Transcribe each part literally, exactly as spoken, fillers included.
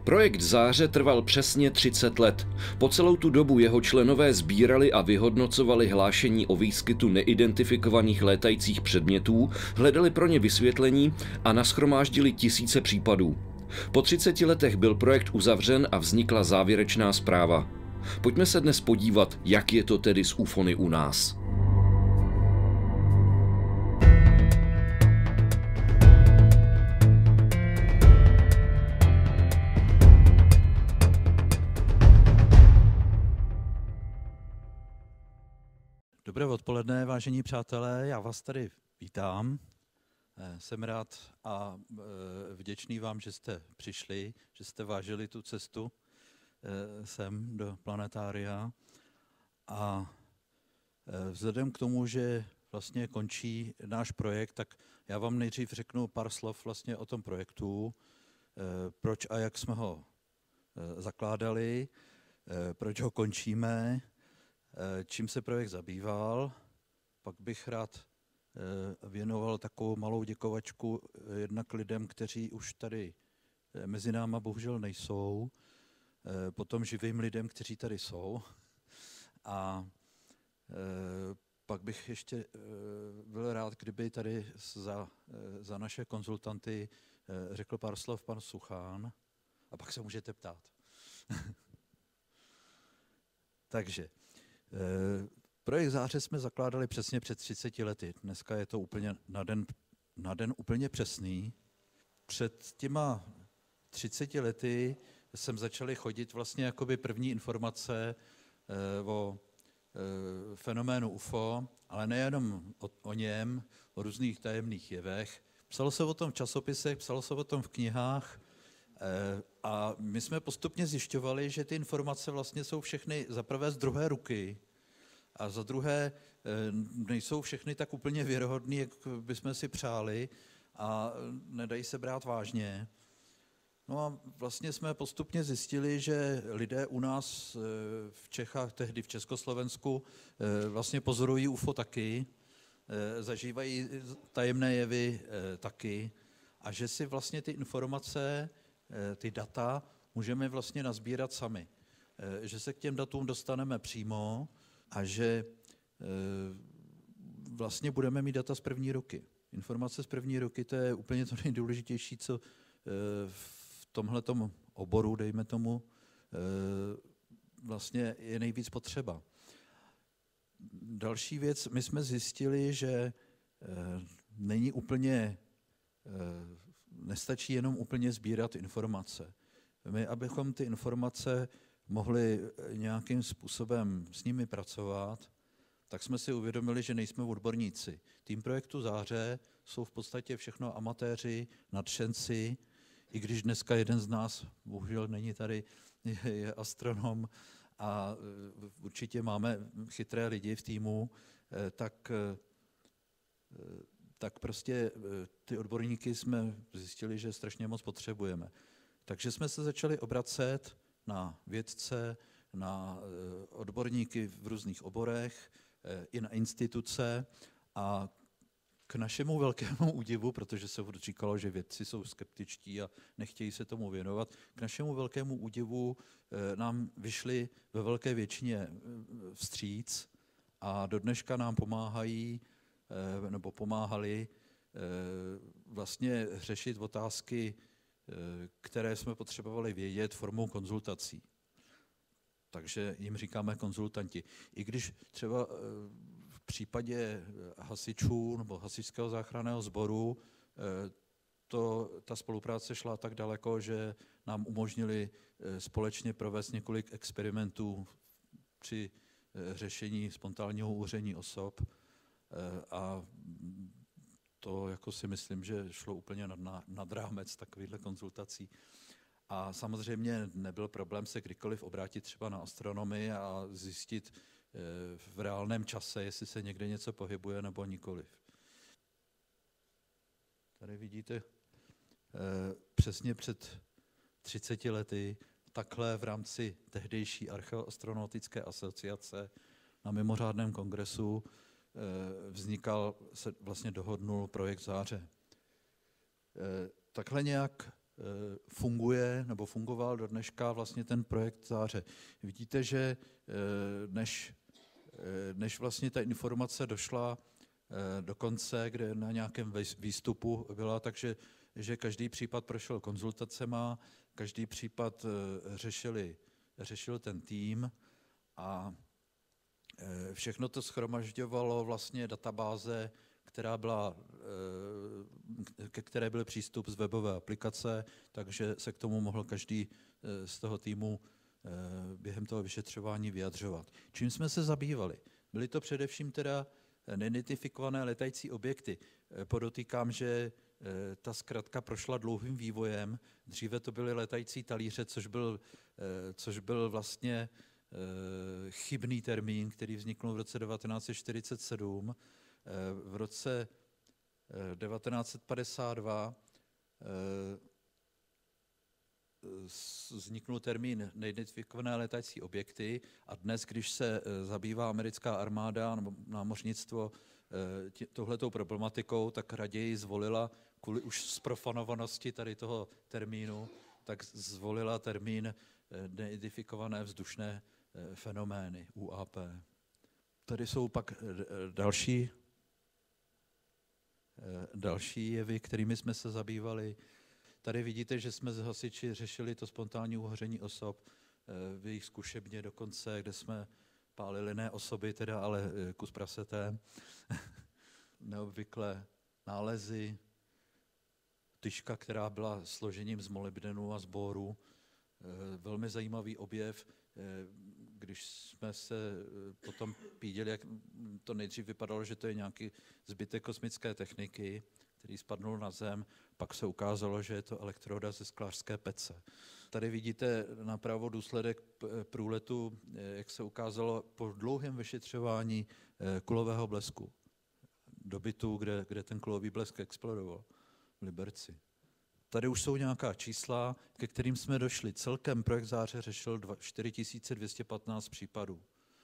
Projekt Záře trval přesně třicet let. Po celou tu dobu jeho členové sbírali a vyhodnocovali hlášení o výskytu neidentifikovaných létajících předmětů, hledali pro ně vysvětlení a nashromáždili tisíce případů. Po třiceti letech byl projekt uzavřen a vznikla závěrečná zpráva. Pojďme se dnes podívat, jak je to tedy s ufony u nás. Dobré odpoledne, vážení přátelé, já vás tady vítám. Jsem rád a vděčný vám, že jste přišli, že jste vážili tu cestu sem do planetária. A vzhledem k tomu, že vlastně končí náš projekt, tak já vám nejdřív řeknu pár slov vlastně o tom projektu, proč a jak jsme ho zakládali, proč ho končíme, čím se projekt zabýval. Pak bych rád věnoval takovou malou děkovačku jednak lidem, kteří už tady mezi náma bohužel nejsou, potom živým lidem, kteří tady jsou. A pak bych ještě byl rád, kdyby tady za, za naše konzultanty řekl pár slov pan Suchán, a pak se můžete ptát. Takže projekt Záře jsme zakládali přesně před třiceti lety. Dneska je to úplně na den, na den úplně přesný. Před těma třiceti lety jsem začali chodit vlastně jakoby první informace o fenoménu U F O, ale nejenom o, o něm, o různých tajemných jevech. Psalo se o tom v časopisech, psalo se o tom v knihách a my jsme postupně zjišťovali, že ty informace vlastně jsou všechny za prvé z druhé ruky a za druhé nejsou všechny tak úplně věrohodné, jak bychom si přáli a nedají se brát vážně. No a vlastně jsme postupně zjistili, že lidé u nás v Čechách, tehdy v Československu, vlastně pozorují U F O taky, zažívají tajemné jevy taky a že si vlastně ty informace, ty data můžeme vlastně nazbírat sami. Že se k těm datům dostaneme přímo a že vlastně budeme mít data z první ruky. Informace z první ruky, to je úplně to nejdůležitější, co v tomhletom oboru, dejme tomu, vlastně je nejvíc potřeba. Další věc, my jsme zjistili, že není úplně, nestačí jenom úplně sbírat informace. My, abychom ty informace mohli nějakým způsobem s nimi pracovat, tak jsme si uvědomili, že nejsme odborníci. Tým projektu Záře jsou v podstatě všechno amatéři, nadšenci, i když dneska jeden z nás, bohužel není tady, je astronom a určitě máme chytré lidi v týmu, tak, tak prostě ty odborníky jsme zjistili, že strašně moc potřebujeme. Takže jsme se začali obracet na vědce, na odborníky v různých oborech, i na instituce a k našemu velkému údivu, protože se říkalo, že vědci jsou skeptičtí a nechtějí se tomu věnovat, k našemu velkému údivu nám vyšli ve velké většině vstříc a do dneška nám pomáhají, nebo pomáhali vlastně řešit otázky, které jsme potřebovali vědět formou konzultací. Takže jim říkáme konzultanti. I když třeba v případě hasičů nebo hasičského záchranného sboru to, ta spolupráce šla tak daleko, že nám umožnili společně provést několik experimentů při řešení spontánního úření osob a to jako si myslím, že šlo úplně nad, nad rámec takovýchhle konzultací. A samozřejmě nebyl problém se kdykoliv obrátit třeba na astronomii a zjistit v reálném čase, jestli se někde něco pohybuje nebo nikoliv. Tady vidíte přesně před třiceti lety takhle v rámci tehdejší Archeoastronautické asociace na mimořádném kongresu vznikal, se vlastně dohodnul projekt Záře. Takhle nějak funguje nebo fungoval do dneška vlastně ten projekt Záře. Vidíte, že než, než vlastně ta informace došla do konce, kde na nějakém výstupu byla, takže že každý případ prošel konzultacema, každý případ řešili, řešil ten tým a všechno to shromažďovalo vlastně databáze, která byla, ke které byl přístup z webové aplikace, takže se k tomu mohl každý z toho týmu během toho vyšetřování vyjadřovat. Čím jsme se zabývali? Byly to především teda neidentifikované letající objekty. Podotýkám, že ta zkratka prošla dlouhým vývojem. Dříve to byly letající talíře, což byl, což byl vlastně chybný termín, který vznikl v roce devatenáct set čtyřicet sedm. V roce devatenáct set padesát dva vzniknul termín neidentifikované letající objekty a dnes, když se zabývá americká armáda nebo námořnictvo tohletou problematikou, tak raději zvolila kvůli už zprofanovanosti tady toho termínu, tak zvolila termín neidentifikované vzdušné fenomény, U A P. Tady jsou pak další, další jevy, kterými jsme se zabývali. Tady vidíte, že jsme s hasiči řešili to spontánní uhoření osob v jejich zkušebně dokonce, kde jsme pálili ne osoby, teda, ale kus prasete. Neobvyklé nálezy, tyčka, která byla složením z molybdenu a z boru. Velmi zajímavý objev, když jsme se potom píděli, jak to nejdřív vypadalo, že to je nějaký zbytek kosmické techniky, který spadnul na Zem, pak se ukázalo, že je to elektroda ze sklářské pece. Tady vidíte napravo důsledek průletu, jak se ukázalo po dlouhém vyšetřování kulového blesku do bytu, kde, kde ten kulový blesk explodoval v Liberci. Tady už jsou nějaká čísla, ke kterým jsme došli. Celkem projekt Záře řešil čtyři tisíce dvě stě patnáct případů.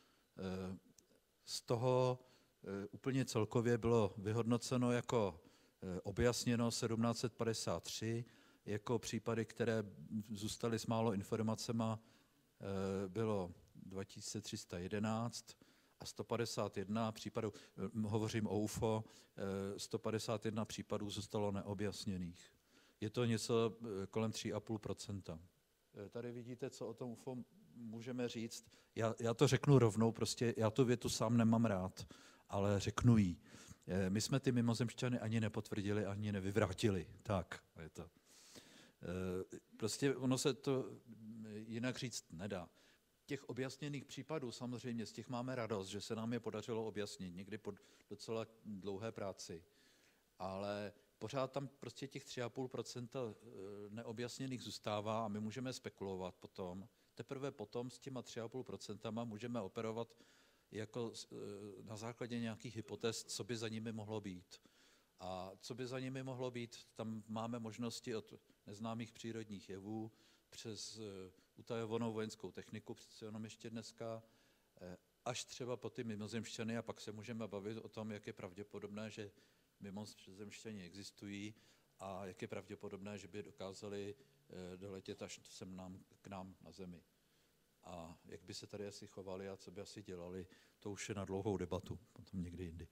Z toho úplně celkově bylo vyhodnoceno jako objasněno sedmnáct set padesát tři, jako případy, které zůstaly s málo informacema, bylo dva tisíce tři sta jedenáct a sto padesát jedna případů, hovořím o U F O, sto padesát jedna případů zůstalo neobjasněných. Je to něco kolem tři a půl procenta. Tady vidíte, co o tom U F O můžeme říct. Já, já to řeknu rovnou, prostě já tu větu sám nemám rád, ale řeknu ji. My jsme ty mimozemšťany ani nepotvrdili, ani nevyvrátili. Tak je to. Prostě ono se to jinak říct nedá. Těch objasněných případů samozřejmě, z těch máme radost, že se nám je podařilo objasnit, někdy po docela dlouhé práci. Ale pořád tam prostě těch tři a půl procenta neobjasněných zůstává a my můžeme spekulovat potom. Teprve potom s těma tři a půl procentama můžeme operovat jako na základě nějakých hypotéz, co by za nimi mohlo být. A co by za nimi mohlo být, tam máme možnosti od neznámých přírodních jevů přes utajovanou vojenskou techniku, přece jenom ještě dneska, až třeba po ty mimozemšťany a pak se můžeme bavit o tom, jak je pravděpodobné, že mimozemšťani existují a jak je pravděpodobné, že by dokázali doletět až sem nám, k nám na Zemi. A jak by se tady asi chovali a co by asi dělali, to už je na dlouhou debatu, potom někdy jindy.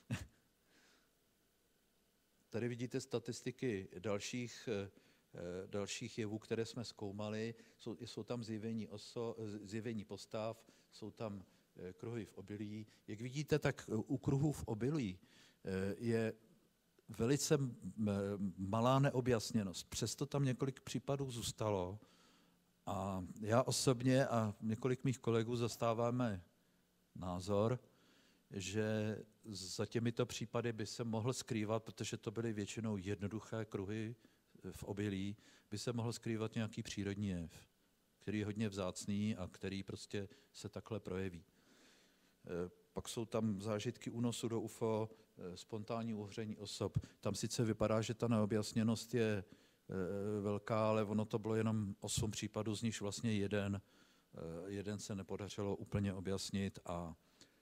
Tady vidíte statistiky dalších, dalších jevů, které jsme zkoumali. Jsou, jsou tam zjevení, oso, zjevení postav, jsou tam kruhy v obilí. Jak vidíte, tak u kruhů v obilí je velice malá neobjasněnost. Přesto tam několik případů zůstalo. A já osobně a několik mých kolegů zastáváme názor, že za těmito případy by se mohl skrývat, protože to byly většinou jednoduché kruhy v obilí, by se mohl skrývat nějaký přírodní jev, který je hodně vzácný a který prostě se takhle projeví. Pak jsou tam zážitky únosu do U F O, spontánní uhření osob. Tam sice vypadá, že ta neobjasněnost je velká, ale ono to bylo jenom osm případů, z nichž vlastně jeden, jeden se nepodařilo úplně objasnit a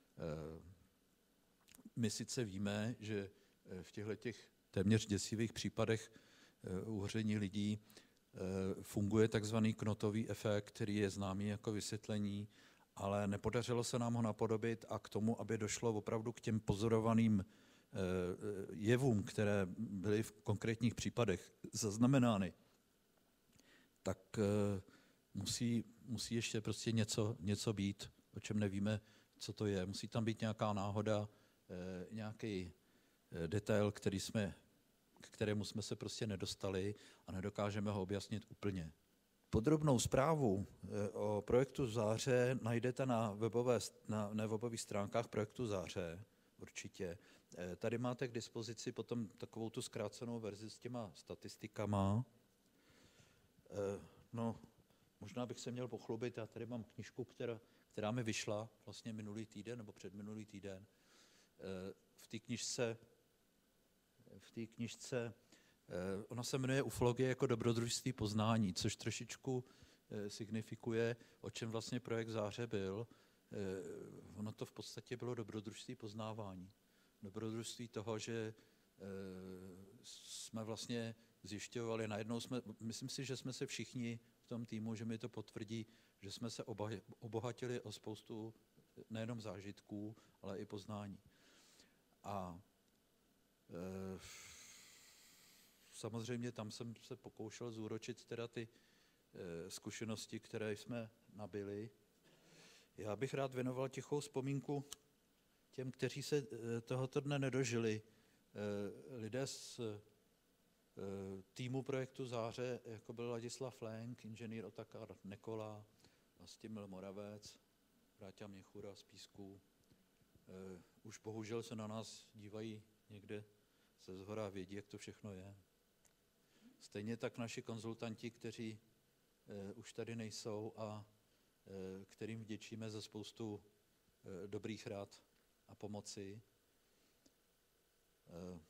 my sice víme, že v těchto těch téměř děsivých případech uhření lidí funguje takzvaný knotový efekt, který je známý jako vysvětlení, ale nepodařilo se nám ho napodobit a k tomu, aby došlo opravdu k těm pozorovaným jevům, které byly v konkrétních případech zaznamenány, tak musí, musí ještě prostě něco, něco být, o čem nevíme, co to je. Musí tam být nějaká náhoda, nějaký detail, který jsme, k kterému jsme se prostě nedostali a nedokážeme ho objasnit úplně. Podrobnou zprávu o projektu Záře najdete na, webové, na, na webových stránkách projektu Záře, určitě. Tady máte k dispozici potom takovou tu zkrácenou verzi s těma statistikama. No, možná bych se měl pochlubit, já tady mám knížku, která, která mi vyšla vlastně minulý týden nebo předminulý týden. V té knížce, v té knížce, ona se jmenuje Ufologie jako dobrodružství poznání, což trošičku signifikuje, o čem vlastně projekt Záře byl. Ono to v podstatě bylo dobrodružství poznávání. Dobrodružství toho, že jsme vlastně zjišťovali, najednou jsme, myslím si, že jsme se všichni v tom týmu, že mi to potvrdí, že jsme se obohatili o spoustu nejenom zážitků, ale i poznání. A e, samozřejmě tam jsem se pokoušel zúročit teda ty e, zkušenosti, které jsme nabili. Já bych rád věnoval tichou vzpomínku těm, kteří se e, tohoto dne nedožili. E, lidé z e, týmu projektu Záře, jako byl Ladislav Lenk, inženýr Otakar Nekola, Vlastimil Moravec, Vráťa Měchura z Písku. E, už bohužel se na nás dívají někde ze zhora a vědí, jak to všechno je. Stejně tak naši konzultanti, kteří e, už tady nejsou a e, kterým vděčíme za spoustu e, dobrých rád a pomoci. E,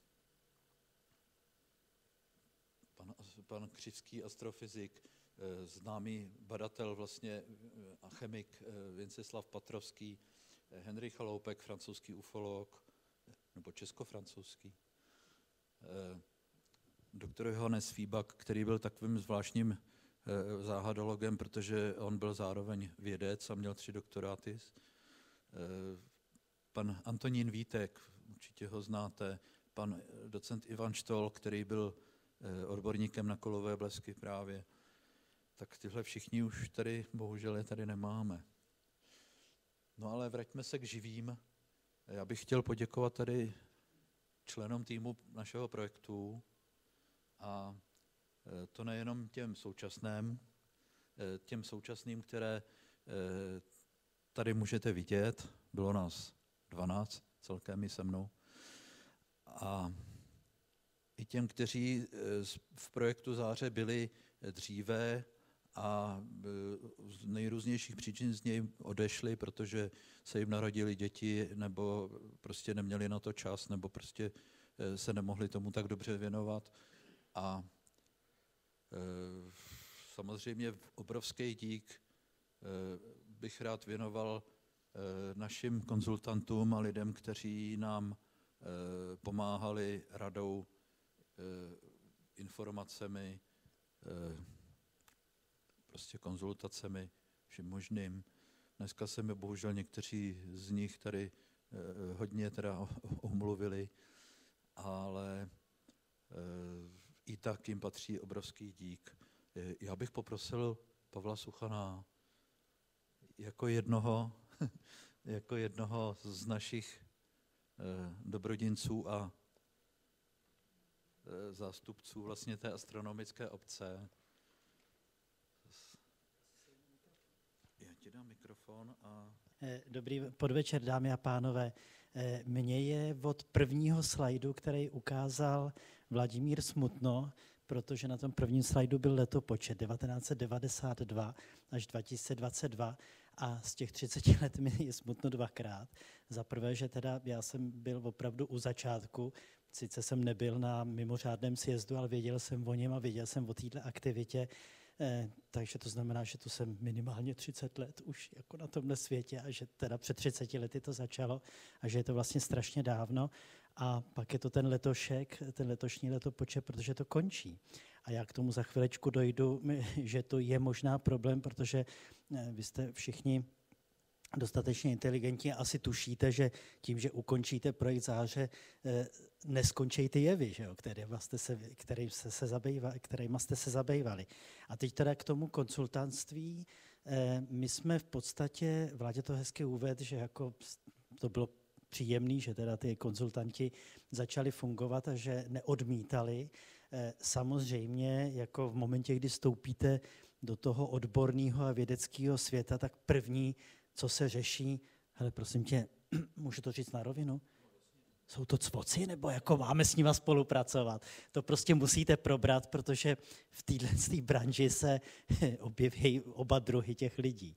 pan, pan Křivský, astrofyzik, e, známý badatel vlastně a chemik e, Vinceslav Patrovský, e, Henry Chaloupek, francouzský ufolog, nebo česko-francouzský, e, doktor Johannes Fíbak, který byl takovým zvláštním e, záhadologem, protože on byl zároveň vědec a měl tři doktoráty. E, pan Antonín Vítek, určitě ho znáte, pan docent Ivan Štol, který byl e, odborníkem na kolové blesky právě, tak tyhle všichni už tady, bohužel je tady nemáme. No ale vraťme se k živým. Já bych chtěl poděkovat tady členům týmu našeho projektu, a to nejenom těm současným, těm současným, které tady můžete vidět, bylo nás dvanáct celkem i se mnou, a i těm, kteří v projektu Záře byli dříve a z nejrůznějších příčin z něj odešli, protože se jim narodili děti, nebo prostě neměli na to čas, nebo prostě se nemohli tomu tak dobře věnovat. A e, samozřejmě obrovský dík e, bych rád věnoval e, našim konzultantům a lidem, kteří nám e, pomáhali radou, e, informacemi, e, prostě konzultacemi, vším možným. Dneska se mi bohužel někteří z nich tady e, hodně teda omluvili, ale e, i tak jim patří obrovský dík. Já bych poprosil Pavla Suchana jako jednoho, jako jednoho z našich eh, dobrodinců a eh, zástupců vlastně té astronomické obce. Já ti dám mikrofon a... Dobrý podvečer, dámy a pánové. Mně je od prvního slajdu, který ukázal Vladimír smutno, protože na tom prvním slajdu byl letopočet devatenáct set devadesát dva až dva tisíce dvacet dva a z těch třiceti let mi je smutno dvakrát. Za prvé, že teda já jsem byl opravdu u začátku, sice jsem nebyl na mimořádném sjezdu, ale věděl jsem o něm a věděl jsem o této aktivitě, Eh, takže to znamená, že tu jsem minimálně třicet let už jako na tomhle světě a že teda před třiceti lety to začalo a že je to vlastně strašně dávno. A pak je to ten letošek, ten letošní letopočet, protože to končí. A já k tomu za chvilečku dojdu, že to je možná problém, protože vy jste všichni dostatečně inteligentní a asi tušíte, že tím, že ukončíte projekt Záře, neskončí ty jevy, že jo, kterými jste se, kterým jste se zabývali, kterýma jste se zabývali. A teď teda k tomu konsultantství. My jsme v podstatě, Vládě to hezky uvedl, že jako to bylo příjemný, že teda ty konzultanti začali fungovat a že neodmítali. Samozřejmě jako v momentě, kdy stoupíte do toho odborného a vědeckého světa, tak první, co se řeší, hele, prosím tě, můžu to říct na rovinu? Jsou to cvoci, nebo jako máme s nima spolupracovat? To prostě musíte probrat, protože v této branži se objeví oba druhy těch lidí.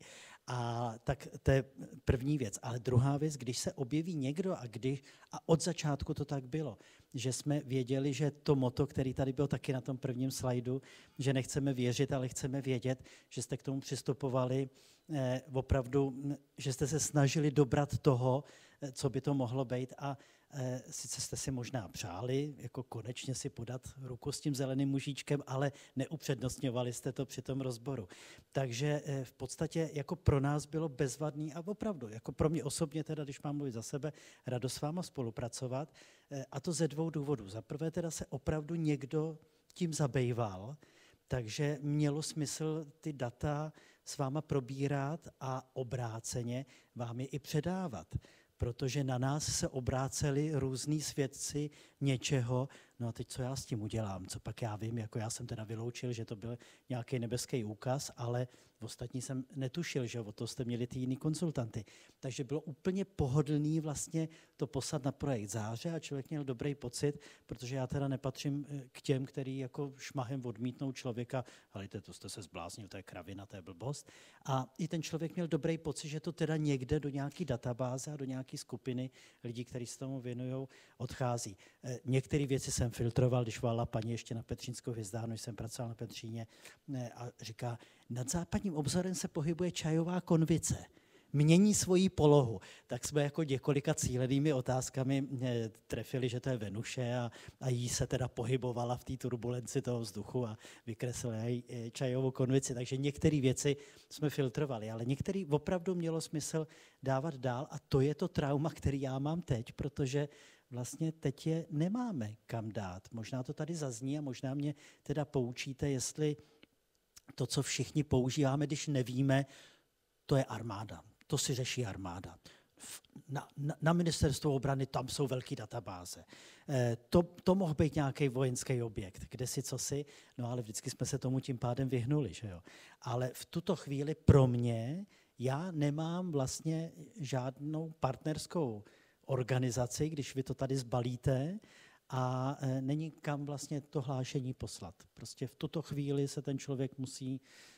A tak to je první věc. Ale druhá věc, když se objeví někdo a když, a od začátku to tak bylo, že jsme věděli, že to motto, který tady byl taky na tom prvním slajdu, že nechceme věřit, ale chceme vědět, že jste k tomu přistupovali eh, opravdu, že jste se snažili dobrat toho, eh, co by to mohlo být a eh, sice jste si možná přáli, jako konečně si podat ruku s tím zeleným mužíčkem, ale neupřednostňovali jste to při tom rozboru. Takže eh, v podstatě jako pro nás bylo bezvadný a opravdu, jako pro mě osobně teda, když mám mluvit za sebe, radost s váma spolupracovat, eh, a to ze dvou důvodů. Za prvé teda se opravdu někdo tím zabýval, takže mělo smysl ty data s váma probírat a obráceně vám je i předávat, protože na nás se obráceli různí svědci něčeho, no a teď co já s tím udělám, co pak já vím, jako já jsem teda vyloučil, že to byl nějaký nebeský úkaz, ale v ostatní jsem netušil, že o to jste měli ty jiný konzultanty. Takže bylo úplně pohodlný vlastně to poslat na projekt Záře a člověk měl dobrý pocit, protože já teda nepatřím k těm, který jako šmahem odmítnou člověka, helejte, to jste se zbláznil, to je kravina, to je blbost. A i ten člověk měl dobrý pocit, že to teda někde do nějaký databáze a do nějaké skupiny lidí, kteří se tomu věnují, odchází. Některé věci jsem filtroval, když volala paní ještě na Petřínskou hvězdárnu, jsem pracoval na Petříně a říká, nad západním obzorem se pohybuje čajová konvice. Mění svoji polohu. Tak jsme jako několika cílenými otázkami trefili, že to je Venuše a, a jí se teda pohybovala v té turbulenci toho vzduchu a vykreslili čajovou konvici. Takže některé věci jsme filtrovali, ale některé opravdu mělo smysl dávat dál a to je to trauma, který já mám teď, protože vlastně teď je nemáme kam dát. Možná to tady zazní a možná mě teda poučíte, jestli to, co všichni používáme, když nevíme, to je armáda. To si řeší armáda. Na, na, na ministerstvu obrany tam jsou velké databáze. E, to, to mohl být nějaký vojenský objekt, kde si co si, no ale vždycky jsme se tomu tím pádem vyhnuli. Že jo? Ale v tuto chvíli pro mě, já nemám vlastně žádnou partnerskou organizaci, když vy to tady zbalíte, a e, není kam vlastně to hlášení poslat. Prostě v tuto chvíli se ten člověk musí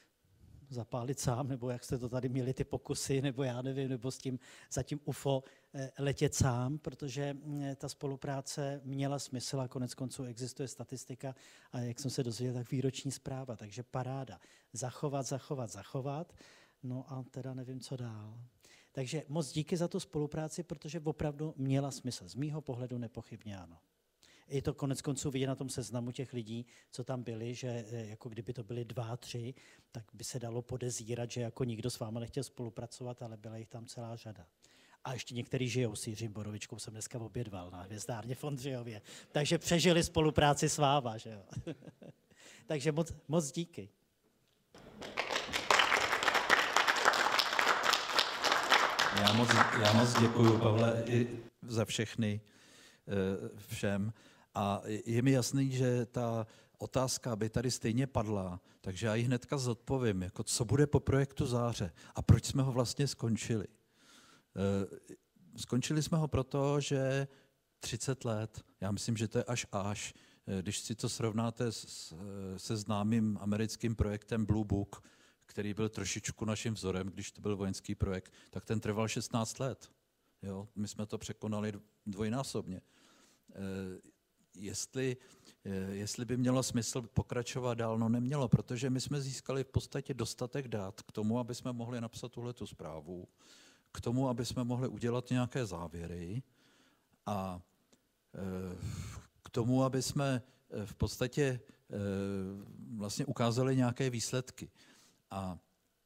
zapálit sám, nebo jak jste to tady měli ty pokusy, nebo já nevím, nebo s tím zatím U F O e, letět sám, protože e, ta spolupráce měla smysl a konec konců existuje statistika a jak jsem se dozvěděl, tak výroční zpráva, takže paráda. Zachovat, zachovat, zachovat, no a teda nevím, co dál. Takže moc díky za tu spolupráci, protože opravdu měla smysl. Z mýho pohledu nepochybně ano. Je to konec konců vidět na tom seznamu těch lidí, co tam byli, že jako kdyby to byly dva, tři, tak by se dalo podezírat, že jako nikdo s váma nechtěl spolupracovat, ale byla jich tam celá řada. A ještě některý žijou s Jiřím Borovičkou, jsem dneska obědval na hvězdárně v Ondřejově. Takže přežili spolupráci s váma, že jo. Takže moc, moc díky. Já moc, já moc děkuju, Pavle, i za všechny všem. A je mi jasný, že ta otázka by tady stejně padla, takže já ji hnedka zodpovím, jako co bude po projektu Záře a proč jsme ho vlastně skončili. Skončili jsme ho proto, že třicet let, já myslím, že to je až až, když si to srovnáte se známým americkým projektem Blue Book, který byl trošičku naším vzorem, když to byl vojenský projekt, tak ten trval šestnáct let. Jo? My jsme to překonali dvojnásobně. Jestli, jestli by mělo smysl pokračovat dál, no nemělo, protože my jsme získali v podstatě dostatek dat k tomu, aby jsme mohli napsat tuhletu zprávu, k tomu, aby jsme mohli udělat nějaké závěry a k tomu, aby jsme v podstatě vlastně ukázaly nějaké výsledky. A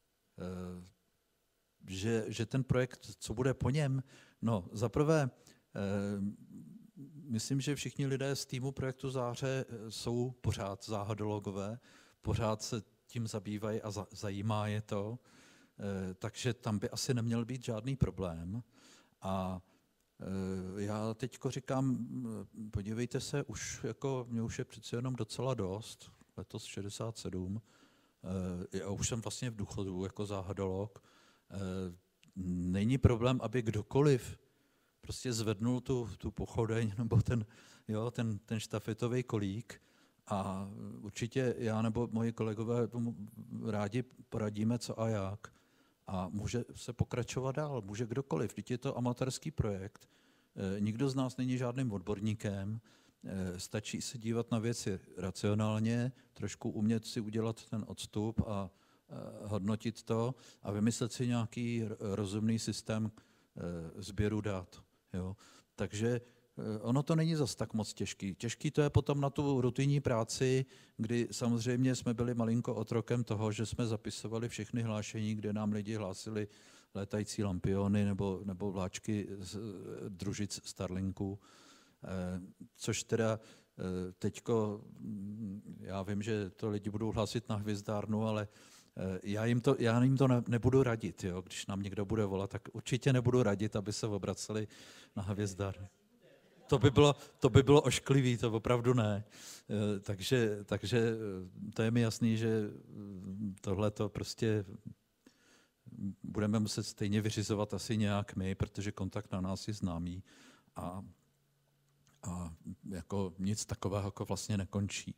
že, že ten projekt, co bude po něm, no zaprvé, myslím, že všichni lidé z týmu projektu Záře jsou pořád záhadologové, pořád se tím zabývají a za, zajímá je to, takže tam by asi neměl být žádný problém. A já teďko říkám, podívejte se, už jako, mě už je přece jenom docela dost, letos šedesát sedm, já už jsem vlastně v důchodu jako záhadolog. Není problém, aby kdokoliv prostě zvednul tu, tu pochodeň nebo ten, jo, ten, ten štafetový kolík a určitě já nebo moji kolegové tomu rádi poradíme, co a jak. A může se pokračovat dál, může kdokoliv. Vždyť je to amatérský projekt, nikdo z nás není žádným odborníkem, stačí se dívat na věci racionálně, trošku umět si udělat ten odstup a hodnotit to a vymyslet si nějaký rozumný systém sběru dat. Jo. Takže ono to není zas tak moc těžký. Těžký to je potom na tu rutinní práci, kdy samozřejmě jsme byli malinko otrokem toho, že jsme zapisovali všechny hlášení, kde nám lidi hlásili létající lampiony nebo, nebo vláčky z družic Starlinku. Což teda teďko, já vím, že to lidi budou hlásit na hvězdárnu, ale já jim to, já jim to ne, nebudu radit. Jo? Když nám někdo bude volat, tak určitě nebudu radit, aby se obraceli na hvězdárnu. To by bylo, to by bylo ošklivý, to opravdu ne. Takže, takže to je mi jasný, že tohle to prostě budeme muset stejně vyřizovat asi nějak my, protože kontakt na nás je známý a, a jako nic takového jako vlastně nekončí.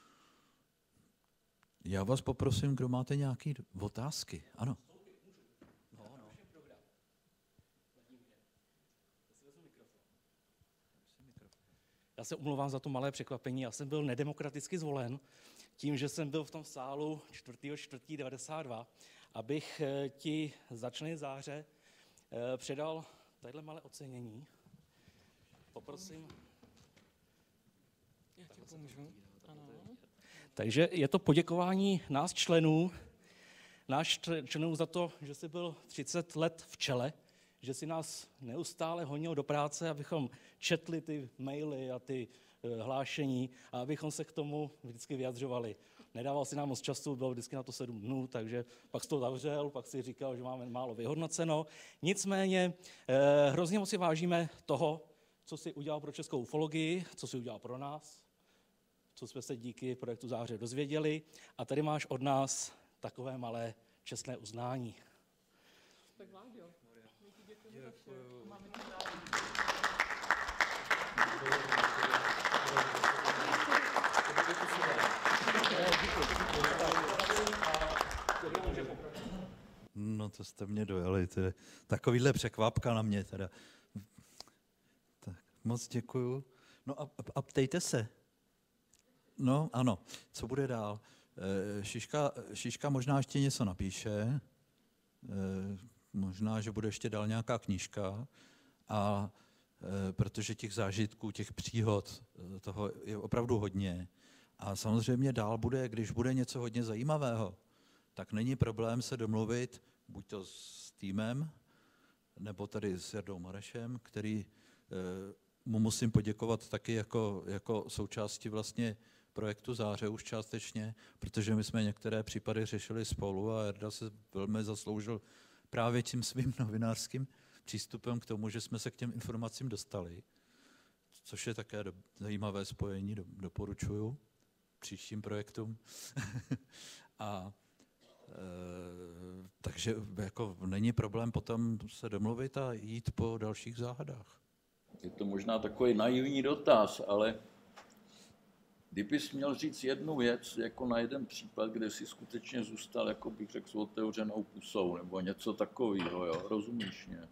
Já vás poprosím, kdo máte nějaké otázky. Ano. Já se omlouvám za to malé překvapení. Já jsem byl nedemokraticky zvolen tím, že jsem byl v tom sálu čtvrtého čtvrtého devadesát dva, abych ti začne Záře předal tadyhle malé ocenění. Poprosím. Já ti pomůžu. Ano. Takže je to poděkování nás členů, náš členů za to, že jsi byl třicet let v čele, že si nás neustále honil do práce, abychom četli ty maily a ty hlášení a abychom se k tomu vždycky vyjadřovali. Nedával si nám moc času, bylo vždycky na to sedm dnů, takže pak jsi to zavřel, pak si říkal, že máme málo vyhodnoceno. Nicméně eh, hrozně moc si vážíme toho, co jsi udělal pro českou ufologii, co jsi udělal pro nás, co jsme se díky projektu Záře dozvěděli. A tady máš od nás takové malé čestné uznání. Tak Vláďo, my ti děkujeme za vše. Máme ti No to jste mě dojeli, to je takovýhle překvapka na mě teda. Tak, moc děkuju. No a, a ptejte se. No ano, co bude dál? Šiška, Šiška možná ještě něco napíše, možná, že bude ještě dál nějaká knížka, a protože těch zážitků, těch příhod, toho je opravdu hodně. A samozřejmě dál bude, když bude něco hodně zajímavého, tak není problém se domluvit, buď to s týmem, nebo tady s Jardou Marešem, který mu musím poděkovat taky jako, jako součástí vlastně projektu Záře už částečně, protože my jsme některé případy řešili spolu a Jarda se velmi zasloužil právě tím svým novinářským přístupem k tomu, že jsme se k těm informacím dostali, což je také do, zajímavé spojení, do, doporučuju příštím projektům. a e, takže jako není problém potom se domluvit a jít po dalších záhadách. Je to možná takový naivní dotaz, ale kdybys měl říct jednu věc, jako na jeden případ, kde si skutečně zůstal, jako bych řekl, s otevřenou pusou, nebo něco takového, jo, rozumíš mě?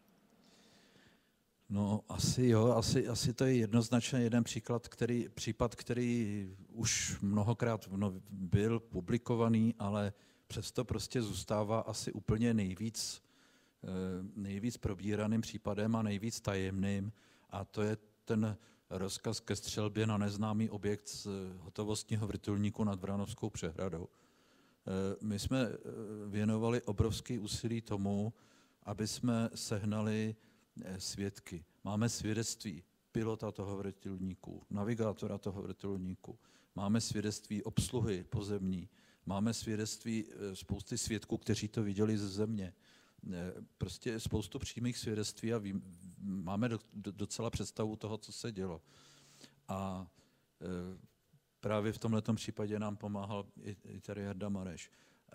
No asi jo, asi, asi to je jednoznačně jeden příklad, který, případ, který už mnohokrát no, byl publikovaný, ale přesto prostě zůstává asi úplně nejvíc, nejvíc probíraným případem a nejvíc tajemným, a to je ten rozkaz ke střelbě na neznámý objekt z hotovostního vrtulníku nad Vranovskou přehradou. My jsme věnovali obrovský úsilí tomu, aby jsme sehnali svědky. Máme svědectví pilota toho vrtulníku, navigátora toho vrtulníku, máme svědectví obsluhy pozemní, máme svědectví spousty svědků, kteří to viděli ze země. Prostě spoustu přímých svědectví a vím, máme do, do, docela představu toho, co se dělo. A e, právě v tomhletom případě nám pomáhal i, i tady Jarda Mareš. E,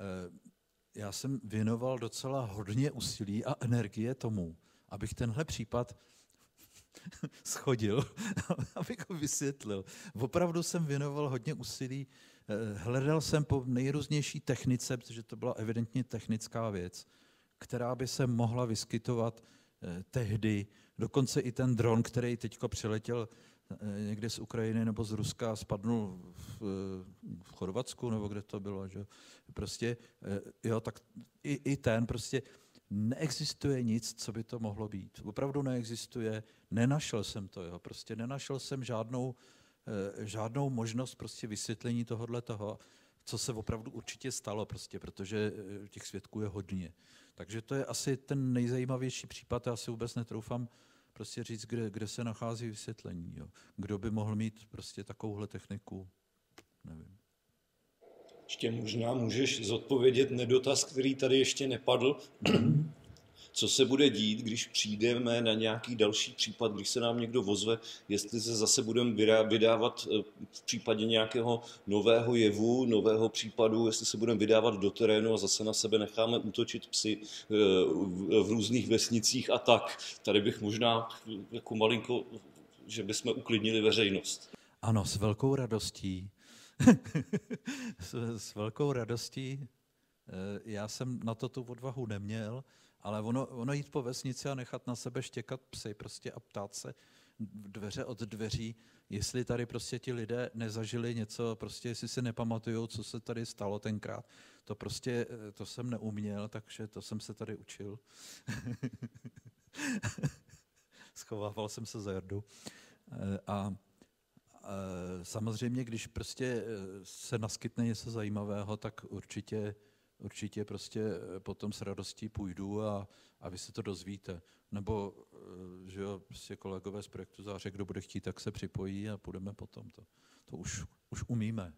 já jsem věnoval docela hodně úsilí a energie tomu, abych tenhle případ schodil, abych ho vysvětlil. Opravdu jsem věnoval hodně úsilí, hledal jsem po nejrůznější technice, protože to byla evidentně technická věc, která by se mohla vyskytovat tehdy. Dokonce i ten dron, který teďko přiletěl někde z Ukrajiny nebo z Ruska, spadnul v, v Chorvatsku, nebo kde to bylo. Že? Prostě, jo, tak i, i ten prostě neexistuje nic, co by to mohlo být. Opravdu neexistuje. Nenašel jsem to, jo. Prostě nenašel jsem žádnou, žádnou možnost prostě vysvětlení tohohle toho, co se opravdu určitě stalo, prostě, protože těch svědků je hodně. Takže to je asi ten nejzajímavější případ, já si vůbec netroufám prostě říct, kde, kde se nachází vysvětlení. Jo. Kdo by mohl mít prostě takovouhle techniku, nevím. Ještě možná můžeš zodpovědět nedotaz, který tady ještě nepadl. Co se bude dít, když přijdeme na nějaký další případ, když se nám někdo ozve, jestli se zase budeme vydávat v případě nějakého nového jevu, nového případu, jestli se budeme vydávat do terénu a zase na sebe necháme útočit psy v různých vesnicích a tak. Tady bych možná jako malinko, že bychom uklidnili veřejnost. Ano, s velkou radostí. s, s velkou radostí. Já jsem na to tu odvahu neměl, ale ono, ono jít po vesnici a nechat na sebe štěkat psy prostě a ptát se dveře od dveří, jestli tady prostě ti lidé nezažili něco, prostě jestli si nepamatujou, co se tady stalo tenkrát. To prostě, to jsem neuměl, takže to jsem se tady učil. Schovával jsem se za Jardu. A samozřejmě, když prostě se naskytne něco zajímavého, tak určitě Určitě prostě potom s radostí půjdu a, a vy se to dozvíte. Nebo že jo, prostě kolegové z projektu Záře, kdo bude chtít, tak se připojí a půjdeme potom. To, to už, už umíme.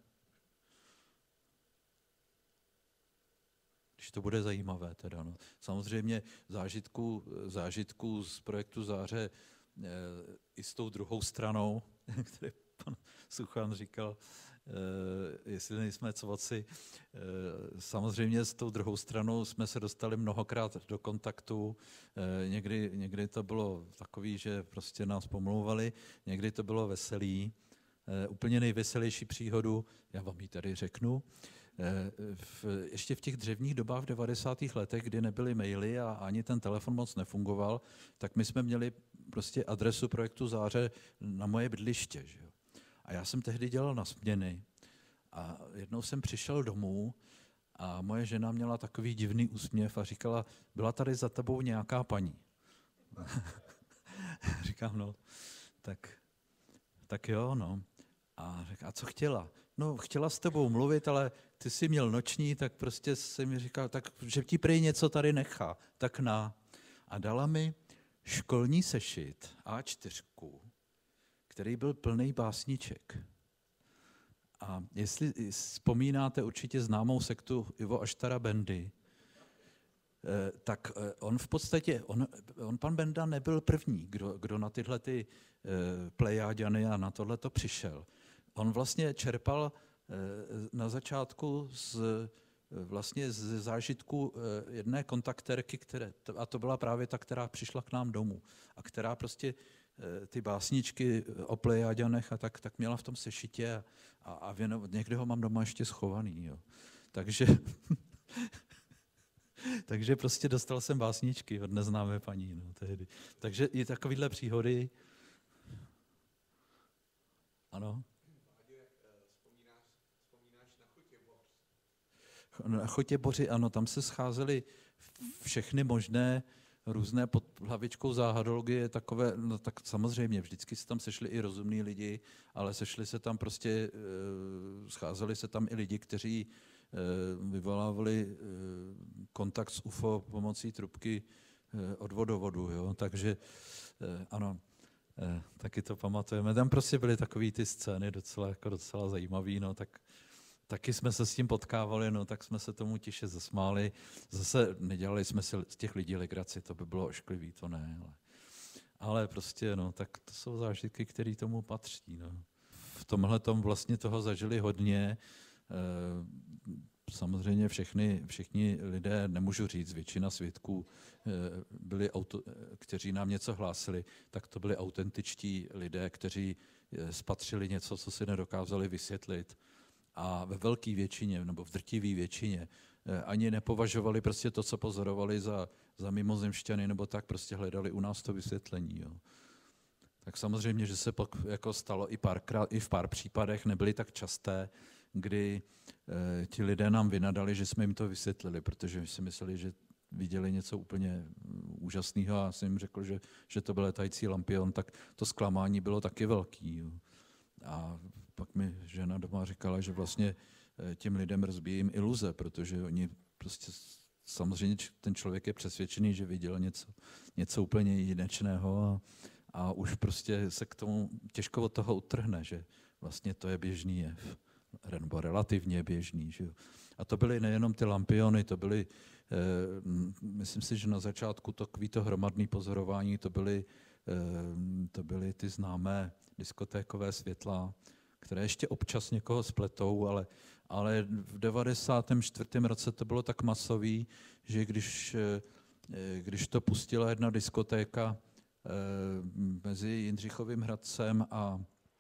Když to bude zajímavé teda. No. Samozřejmě zážitku, zážitku z projektu Záře e, i s tou druhou stranou, který pan Suchan říkal, Uh, jestli nejsme covaci. Uh, samozřejmě s tou druhou stranou jsme se dostali mnohokrát do kontaktu. Uh, někdy, někdy to bylo takový, že prostě nás pomlouvali, někdy to bylo veselý. Uh, úplně nejveselější příhodu, já vám ji tady řeknu. Uh, v, ještě v těch dřevních dobách v devadesátých letech, kdy nebyly maily a ani ten telefon moc nefungoval, tak my jsme měli prostě adresu projektu Záře na moje bydliště. Že jo? A já jsem tehdy dělal na směny a jednou jsem přišel domů a moje žena měla takový divný úsměv a říkala, byla tady za tebou nějaká paní. Říkám, no, tak, tak jo, no. A říká, a co chtěla? No, chtěla s tebou mluvit, ale ty jsi měl noční, tak prostě jsem mi říkal, tak, že ti prý něco tady nechá, tak na. A dala mi školní sešit á čtyři, který byl plný básniček. A jestli vzpomínáte určitě známou sektu Ivo Aštara Bendy, tak on v podstatě, on, on pan Benda nebyl první, kdo, kdo na tyhle ty plejáďany a na tohleto přišel. On vlastně čerpal na začátku z, vlastně z zážitku jedné kontaktérky, které, a to byla právě ta, která přišla k nám domů a která prostě ty básničky o plejáďanech a tak, tak měla v tom sešitě a, a, a věno, někde ho mám doma ještě schovaný. Jo. Takže, takže prostě dostal jsem básničky od neznámé paní. No, tehdy. Takže i takovýhle příhody. Ano. Na Chotěboři, ano, tam se scházely všechny možné různé pod hlavičkou záhadologie takové, no tak samozřejmě, vždycky se tam sešli i rozumní lidi, ale sešli se tam prostě, scházeli se tam i lidi, kteří vyvolávali kontakt s U F O pomocí trubky od vodovodu, jo, takže ano, taky to pamatujeme. Tam prostě byly takové ty scény docela, jako docela zajímavý, no, tak taky jsme se s tím potkávali, no, tak jsme se tomu tiše zasmáli. Zase nedělali jsme si z těch lidí legraci, to by bylo ošklivý, to ne, ale, ale prostě, no, tak to jsou zážitky, které tomu patří, no. V tomhle tom vlastně toho zažili hodně. Samozřejmě všechny, všichni lidé, nemůžu říct, většina svědků, byli auto, kteří nám něco hlásili, tak to byli autentičtí lidé, kteří spatřili něco, co si nedokázali vysvětlit. A ve velké většině, nebo v drtivé většině, ani nepovažovali prostě to, co pozorovali za, za mimozemšťany, nebo tak prostě hledali u nás to vysvětlení. Jo. Tak samozřejmě, že se pak jako stalo i párkrát, i v pár případech, nebyly tak časté, kdy e, ti lidé nám vynadali, že jsme jim to vysvětlili, protože si mysleli, že viděli něco úplně úžasného a jsem jim řekl, že, že to byl letající lampion, tak to zklamání bylo taky velký. Jo. A pak mi žena doma říkala, že vlastně těm lidem rozbíjí jim iluze, protože oni prostě samozřejmě ten člověk je přesvědčený, že viděl něco, něco úplně jedinečného a, a už prostě se k tomu těžko od toho utrhne, že vlastně to je běžný jev, nebo relativně běžný. Že jo. A to byly nejenom ty lampiony, to byly, eh, myslím si, že na začátku takovýto hromadné pozorování, to byly, eh, to byly ty známé diskotékové světla, které ještě občas někoho spletou, ale, ale v devadesátém čtvrtém roce to bylo tak masový, že když, když to pustila jedna diskotéka mezi Jindřichovým Hradcem a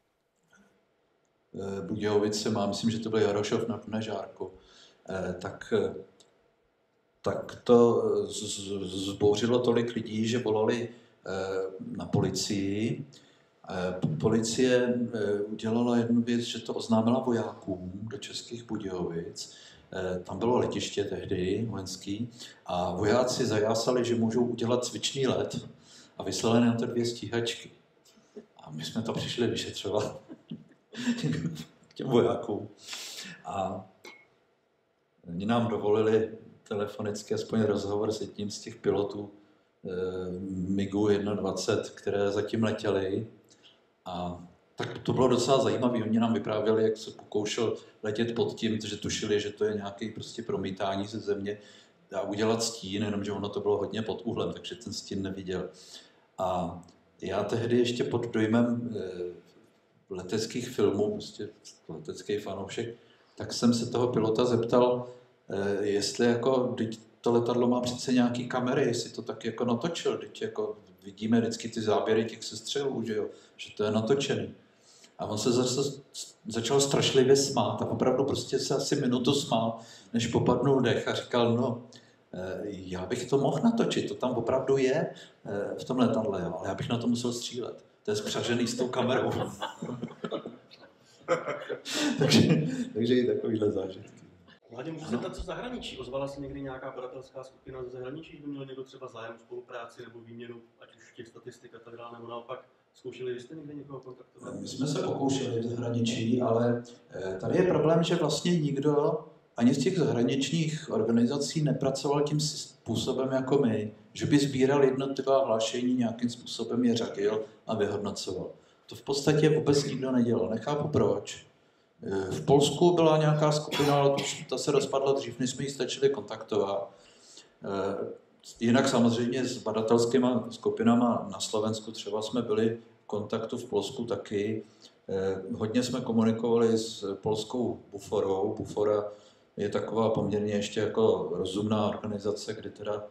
Budějovicem, a myslím, že to byl Jarošov na Žárku, tak, tak to zbouřilo tolik lidí, že volali na policii. Policie udělala jednu věc, že to oznámila vojákům do Českých Budějovic. Tam bylo letiště tehdy vojenský a vojáci zajásali, že můžou udělat cvičný let a vyslali na to dvě stíhačky. A my jsme to přišli vyšetřovat k těm vojákům. A oni nám dovolili telefonicky aspoň rozhovor s jedním z těch pilotů MiGu dvacet jedna, které zatím letěly. A tak to bylo docela zajímavé. Oni nám vyprávěli, jak se pokoušel letět pod tím, že tušili, že to je nějaké prostě promítání ze země a udělat stín, jenomže ono to bylo hodně pod úhlem, takže ten stín neviděl. A já tehdy ještě pod dojmem leteckých filmů, prostě letecký fanoušek, tak jsem se toho pilota zeptal, jestli jako, to letadlo má přece nějaký kamery, jestli to tak jako natočil, teď jako vidíme vždycky ty záběry těch sestřelů, že jo, že to je natočený. A on se zase začal strašlivě smát a opravdu prostě se asi minutu smál, než popadnul dech a říkal, no, já bych to mohl natočit, to tam opravdu je v tom letadle, jo, ale já bych na to musel střílet. To je spřažený s tou kamerou. takže, takže i takovýhle zážitky. Hladě, můžu se zeptat, co zahraničí? Ozvala se někdy nějaká badatelská skupina ze zahraničí, by měl někdo třeba zájem spolupráci nebo výměnu, ať už těch statistik a tak dále, nebo naopak zkoušeli jste někde někoho kontaktovat? My jsme se pokoušeli v zahraničí, ale tady je problém, že vlastně nikdo ani z těch zahraničních organizací nepracoval tím způsobem jako my, že by sbíral jednotlivá hlášení, nějakým způsobem je řadil a vyhodnocoval. To v podstatě vůbec nikdo nedělal. Nechápu proč. V Polsku byla nějaká skupina, ale ta se rozpadla dřív, než jsme ji stačili kontaktovat. Jinak samozřejmě s badatelskými skupinama na Slovensku třeba jsme byli v kontaktu v Polsku taky. Hodně jsme komunikovali s polskou Buforou. Bufora je taková poměrně ještě jako rozumná organizace, kde teda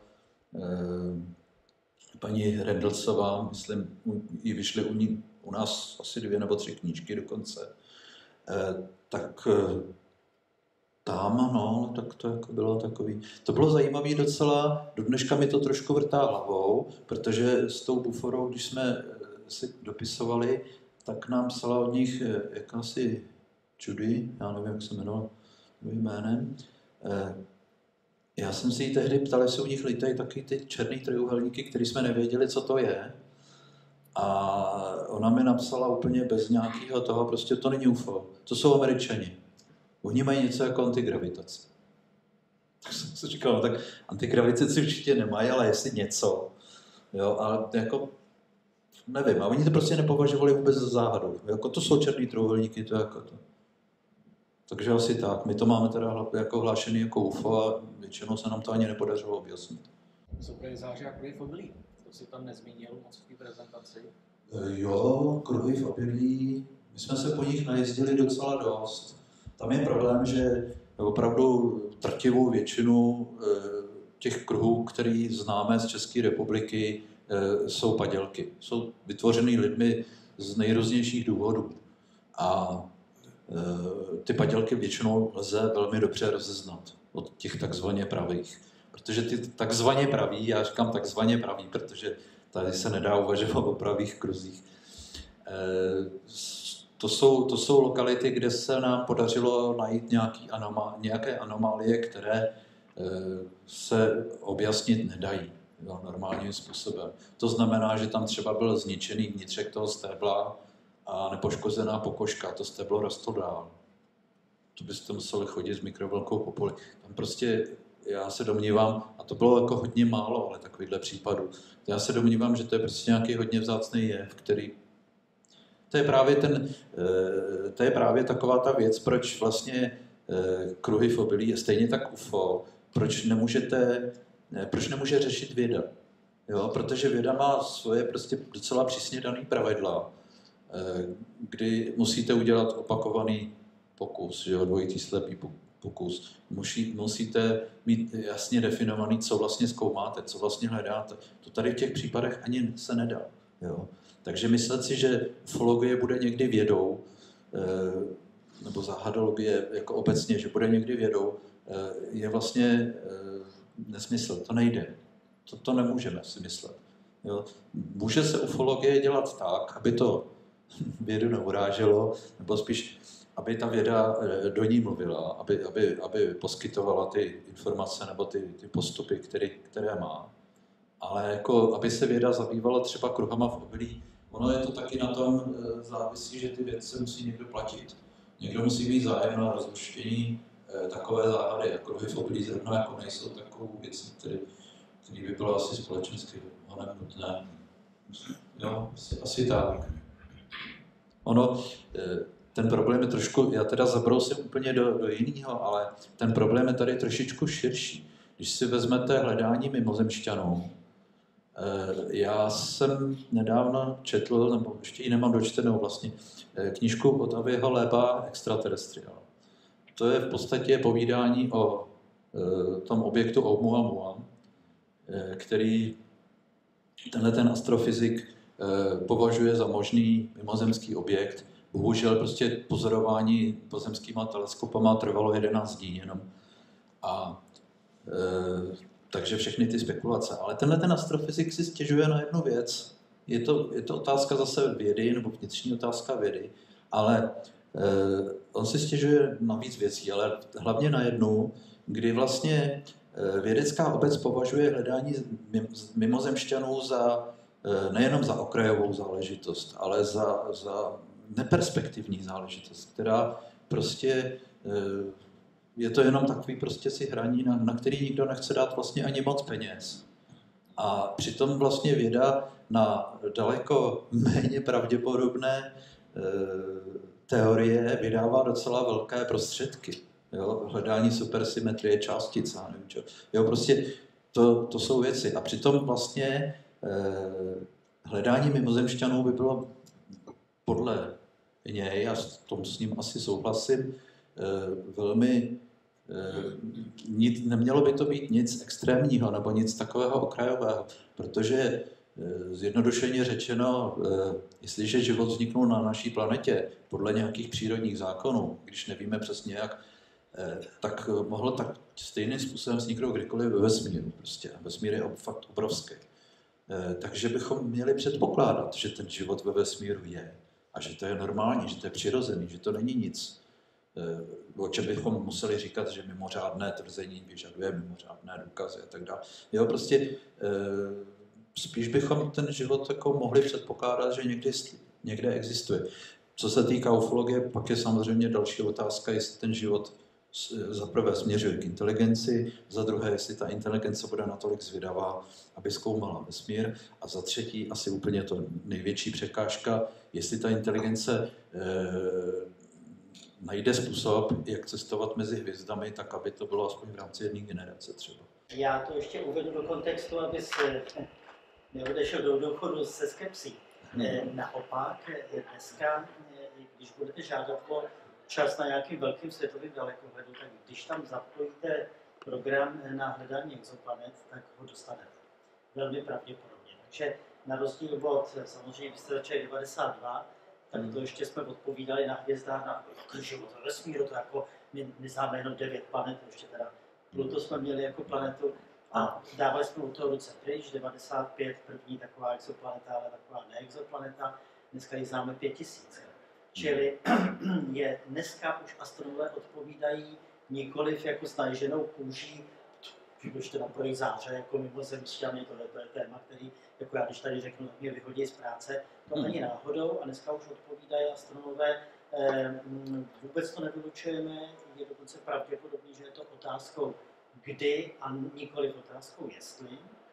paní Rendelsová, myslím, i vyšly u, ní, u nás asi dvě nebo tři knížky dokonce. Eh, tak eh, tam, no, tak to jako bylo takový. To bylo zajímavé docela, do dneška mi to trošku vrtá hlavou, protože s tou Buforou, když jsme si dopisovali, tak nám psala od nich jakási Judy, já nevím, jak se jmenoval jménem. Eh, Já jsem si ji tehdy ptal, jestli u nich lítají taky ty černý trojúhelníky, který jsme nevěděli, co to je. A ona mi napsala úplně bez nějakého toho, prostě to není U F O, to jsou Američani. Oni mají něco jako antigravitaci. Tak jsem si říkal, no tak antigravitaci určitě nemají, ale jestli něco. Jo, a jako, nevím, a oni to prostě nepovažovali vůbec za záhadu. Jako to jsou černý trojúhelníky, to jako to. Takže asi tak. My to máme teda jako hlášený jako U F O a většinou se nám to ani nepodařilo objasnit. Super záři a kruhy v obilí. To si tam nezmínil moc v té prezentaci. Jo, kruhy v obilí. My jsme se po nich najezdili docela dost. Tam je problém, že opravdu drtivou většinu těch kruhů, který známe z České republiky, jsou padělky. Jsou vytvořeny lidmi z nejrůznějších důvodů. A ty padělky většinou lze velmi dobře rozeznat od těch takzvaně pravých. Protože ty takzvaně praví, já říkám takzvaně praví, protože tady se nedá uvažovat o pravých kruzích. To jsou, to jsou lokality, kde se nám podařilo najít nějaký anoma, nějaké anomálie, které se objasnit nedají jo, normálním způsobem. To znamená, že tam třeba byl zničený vnitřek toho stébla a nepoškozená pokožka, to stéblo rostlo dál. To byste museli chodit s mikrovlnkou po poli. Tam prostě, já se domnívám, a to bylo jako hodně málo, ale takovýchhle případů, já se domnívám, že to je prostě nějaký hodně vzácný jev, který to je právě ten, to je právě taková ta věc, proč vlastně kruhy v obilí je stejně tak U F O, proč nemůžete, proč nemůže řešit věda. Jo? Protože věda má svoje prostě docela přísně daný pravidla, kdy musíte udělat opakovaný pokus, jo? Dvojitý slepý pokus. Musí, musíte mít jasně definovaný, co vlastně zkoumáte, co vlastně hledáte. To tady v těch případech ani se nedá. Jo? Takže myslet si, že ufologie bude někdy vědou, nebo záhadologie jako obecně, že bude někdy vědou, je vlastně nesmysl, to nejde. To, to nemůžeme si myslet. Jo? Může se ufologie dělat tak, aby to vědu neuráželo, nebo spíš, aby ta věda do ní mluvila, aby, aby, aby poskytovala ty informace nebo ty, ty postupy, které, které má. Ale jako, aby se věda zabývala třeba kruhama v obilí, ono je to taky na tom závisí, že ty vědce musí někdo platit. Někdo musí být zájem na rozluštění eh, takové záhady, jako kruhy v obilí zrovna jako nejsou takovou věcí, které, které by bylo asi společensky nutné. Jo, asi, asi tak. Ono, eh, ten problém je trošku, já teda zabrousím úplně do, do jiného, ale ten problém je tady trošičku širší. Když si vezmete hledání mimozemšťanů, já jsem nedávno četl, nebo ještě ji nemám dočtenou vlastně, knížku od Aviho Leba Extraterrestrial. To je v podstatě povídání o tom objektu Oumuamua, který tenhle ten astrofyzik považuje za možný mimozemský objekt. Bohužel prostě pozorování pozemskýma teleskopama trvalo jedenáct dní jenom. A takže všechny ty spekulace. Ale tenhle ten astrofyzik si stěžuje na jednu věc. Je to, je to otázka zase vědy, nebo vnitřní otázka vědy, ale eh, on si stěžuje na víc věcí, ale hlavně na jednu, kdy vlastně eh, vědecká obec považuje hledání mimozemšťanů za eh, nejenom za okrajovou záležitost, ale za, za neperspektivní záležitost, která prostě eh, je to jenom takový prostě si hraní, na, na který nikdo nechce dát vlastně ani moc peněz. A přitom vlastně věda na daleko méně pravděpodobné e, teorie vydává docela velké prostředky. Jo? Hledání supersymetrie částic, a nevím čo. Jo, prostě to, to jsou věci. A přitom vlastně e, hledání mimozemšťanů by bylo podle něj, a s tom s ním asi souhlasím, velmi nic, nemělo by to být nic extrémního nebo nic takového okrajového, protože zjednodušeně řečeno, jestliže život vzniknul na naší planetě podle nějakých přírodních zákonů, když nevíme přesně jak, tak mohlo tak stejným způsobem vzniknout kdykoliv ve vesmíru. Prostě. Vesmír je fakt obrovský. Takže bychom měli předpokládat, že ten život ve vesmíru je a že to je normální, že to je přirozený, že to není nic o čem bychom museli říkat, že mimořádné tvrzení vyžaduje mimořádné důkazy a tak dále. Jo, prostě spíš bychom ten život jako mohli předpokládat, že někde, někde existuje. Co se týká ufologie, pak je samozřejmě další otázka, jestli ten život za prvé směřuje k inteligenci, za druhé, jestli ta inteligence bude natolik zvědavá, aby zkoumala vesmír, a za třetí, asi úplně to největší překážka, jestli ta inteligence eh, najde způsob, jak cestovat mezi hvězdami, tak aby to bylo aspoň v rámci jedné generace třeba. Já to ještě uvedu do kontextu, aby se neodešel do důchodu se skepsí. Naopak, dneska, když budete žádat o čas na nějakým velkým světovým dalekohledu, tak když tam zapojíte program na hledání exoplanet, tak ho dostanete. Velmi pravděpodobně. Takže na rozdíl od, samozřejmě vy jste začali devadesát dva, tak to ještě jsme odpovídali na hvězdách, na život ve vesmíru, to jako my neznáme jenom devět planet, ještě teda Pluto jsme měli jako planetu a dávali jsme u toho ruce pryč, devadesát pět, první taková exoplaneta, ale taková neexoplaneta, dneska ji známe pět tisíc. Čili je dneska už astronomové odpovídají nikoliv jako s naježenou kůží, když teda pro jejich záře, jako mimozemšťany, tohle to je téma, který, jako já když tady řeknu, tak mě vyhodí z práce, to ani náhodou, a dneska už odpovídají astronomové, eh, vůbec to nevylučujeme, je dokonce pravděpodobný, že je to otázkou kdy a nikoliv otázkou jestli.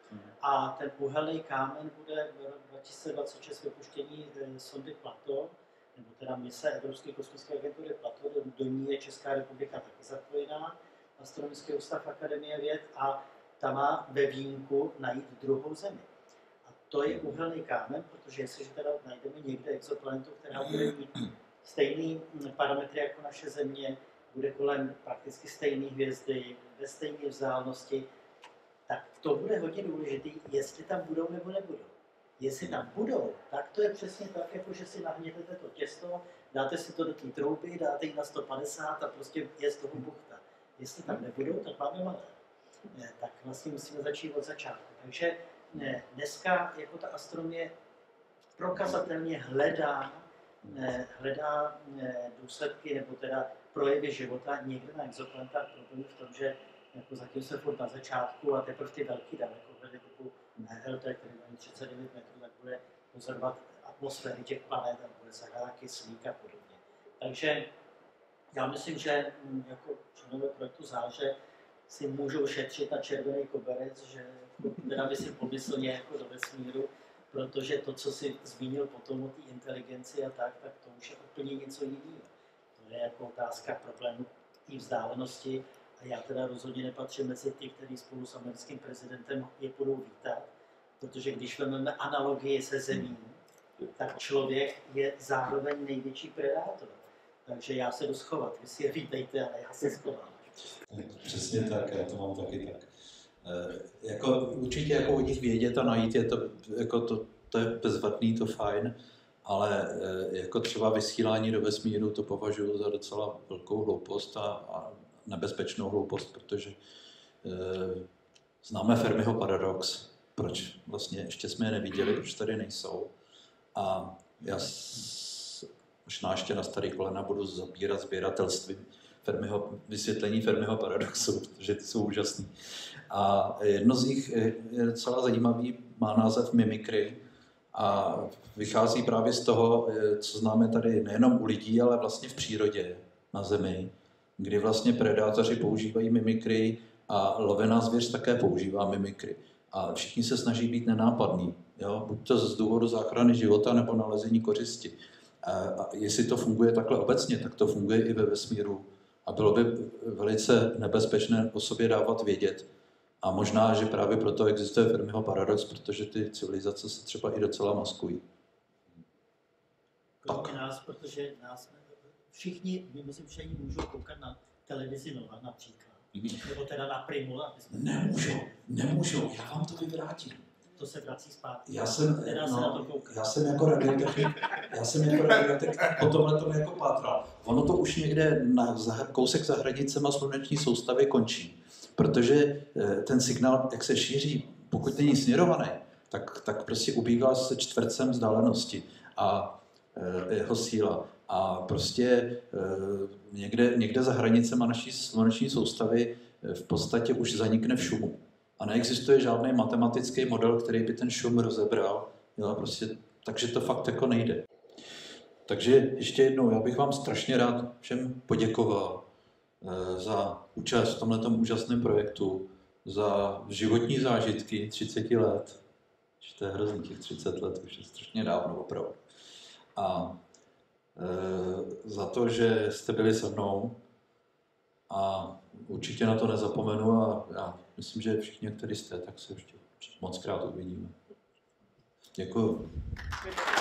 A ten uhelný kámen bude v roce dva tisíce dvacet šest vypuštění eh, sondy Plato, nebo teda mise Evropské kosmické agentury Plato, do, do ní je Česká republika taky zapojená, Astronomický ústav Akademie věd, a ta má ve výjimku najít druhou zemi. A to je uhelný kámen, protože jestliže teda najdeme někde exoplanetu, která bude mít stejný parametry jako naše Země, bude kolem prakticky stejné hvězdy, ve stejné vzdálenosti, tak to bude hodně důležitý, jestli tam budou nebo nebudou. Jestli tam budou, tak to je přesně tak, jako že si nahnětete to těsto, dáte si to do té trouby, dáte ji na sto padesát a prostě je z toho buchta. Jestli tam nebudou, tak máme malé. Ne, tak vlastně musíme začít od začátku. Takže ne, dneska jako ta astronomie prokazatelně hledá, ne, hledá ne, důsledky nebo teda projevy života někde na exoplanetách. Problém v tom, že jako zatím se furt na začátku a teprve ty velký dalekohledy typu L T, který mají třicet devět metrů, tak bude pozorovat atmosféry těch planet a bude zahrát kyslík a podobně. Takže já myslím, že jako členové projektu Záře si můžou šetřit na červený koberec, že teda myslím pomyslně jako do vesmíru, protože to, co si zmínil potom o té inteligenci a tak, tak to už je úplně něco jiného. To je jako otázka problému té vzdálenosti a já teda rozhodně nepatřím mezi ty, kteří spolu s americkým prezidentem je budou vítat, protože když vezmeme analogii se Zemí, tak člověk je zároveň největší predátor. Takže já se jdu schovat, vy si je vítejte, ale já se schovám. Přesně tak, já to mám taky tak. E, jako, určitě jako o nich vědět a najít je to, jako to, to je bezvadný, to fajn, ale e, jako třeba vysílání do vesmíru to považuji za docela velkou hloupost a, a nebezpečnou hloupost, protože e, známe Fermiho paradox, proč vlastně ještě jsme je neviděli, proč tady nejsou. A já možná ještě na starý kolena budu zabírat sběratelstvím Fermiho, vysvětlení Fermiho paradoxu, protože ty jsou úžasný. A jedno z nich je docela zajímavý, má název Mimikry a vychází právě z toho, co známe tady nejenom u lidí, ale vlastně v přírodě na Zemi, kdy vlastně predátoři používají mimikry a lovená zvěř také používá mimikry. A všichni se snaží být nenápadní, jo? Buď to z důvodu záchrany života nebo nalezení kořisti. A jestli to funguje takhle obecně, tak to funguje i ve vesmíru. A bylo by velice nebezpečné o sobě dávat vědět. A možná, že právě proto existuje Fermiho paradox, protože ty civilizace se třeba i docela maskují. Kromě nás, protože nás všichni, mimozemšťané můžou koukat na televizi Nova například. Nebo teda na Primu, aby jsme... Nemůžou, nemůžou, já vám to vyvrátím. To se vrací zpátky. Já jsem, Nedá se no, na to koukat. já jsem jako radiotechnik, já jsem jako radiotechnik po tomhle tomu jako pátral. Ono to už někde na kousek za hranicema sluneční soustavy končí, protože ten signál, jak se šíří, pokud není směrovaný, tak, tak prostě ubývá se čtvrtcem vzdálenosti a jeho síla. A prostě někde, někde za hranicema naší sluneční soustavy v podstatě už zanikne v šumu. A neexistuje žádný matematický model, který by ten šum rozebral. Jo, prostě, takže to fakt jako nejde. Takže ještě jednou, já bych vám strašně rád všem poděkoval za účast v tomto úžasném projektu, za životní zážitky třicet let. To je hrozný, těch třicet let, už je strašně dávno opravdu. A e, za to, že jste byli se mnou a určitě na to nezapomenu a já myslím, že všichni, kteří jste, tak se ještě moc krát uvidíme. Děkuju.